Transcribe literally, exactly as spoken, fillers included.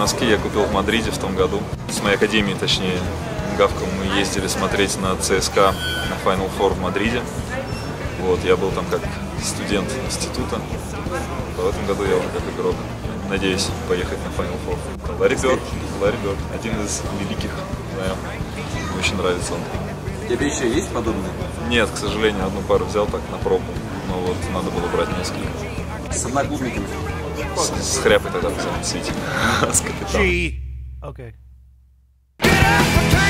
носки я купил в Мадриде в том году. С моей академией, точнее, Гавком, мы ездили смотреть на ЦСКА на Final Four в Мадриде. Вот, я был там как студент института. В этом году я уже как игрок. Надеюсь поехать на Final Four. Ларри Бёрд, Ларри Бёрд, один из великих, знаю. Мне очень нравится он. Тебе еще есть подобные? Нет, к сожалению, одну пару взял так на пробу. Но вот надо было брать несколько. С одноклубниками? С, с хряпой тогда взял, с Витей. С капитаном. Okay.